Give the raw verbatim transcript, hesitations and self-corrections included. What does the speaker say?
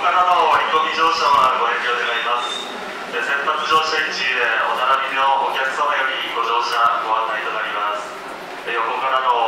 からの折り込み乗車はご遠慮願います。先発乗車位置へお並びのお客様よりご乗車ご案内となります。横からの